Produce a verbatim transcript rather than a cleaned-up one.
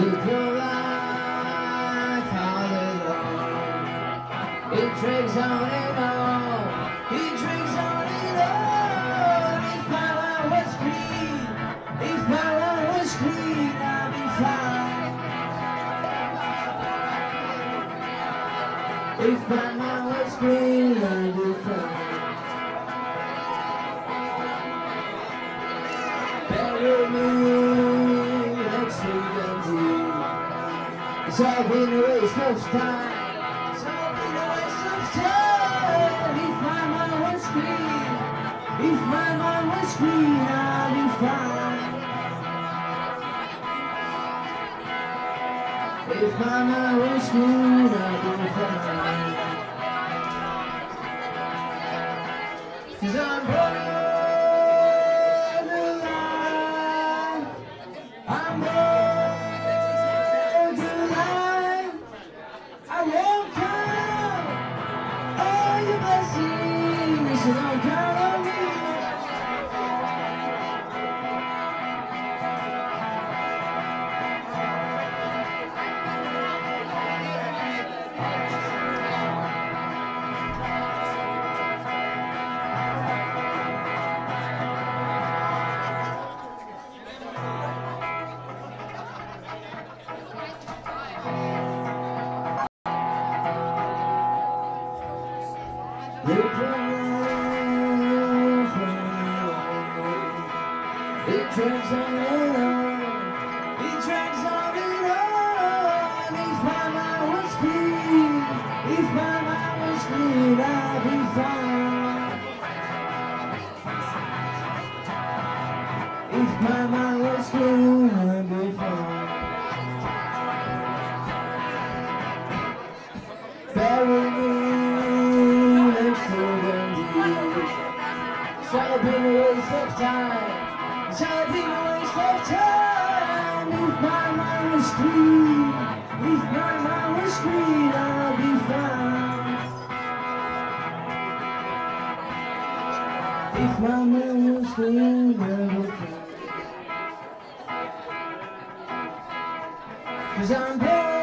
Live your life all alone. It drags on and on. It drags on and on. If my life was green, if my life was green, I'd be fine. If my life was green, I'd be fine. Bury me next to Gandhi. It's all been a waste of time. It's all been a waste of time. If my mind was green, if my mind was green, I'd be fine. If my mind was green, I'd be fine. 'Cause I'm borderline, I'm borderline. I won't count all your blessings, so don't count on me. It drags on and on, it drags on and on. If my mind was clean, if my mind was clean, I'd be fine. If my mind was clean, I'd be fine. Bury me next to Gandhi. It's all been a waste of time. It's all been a waste of time. If my mind was clean, if my mind was clean, I'll be fine. If my mind was clean, I'll be fine. 'Cause I'm born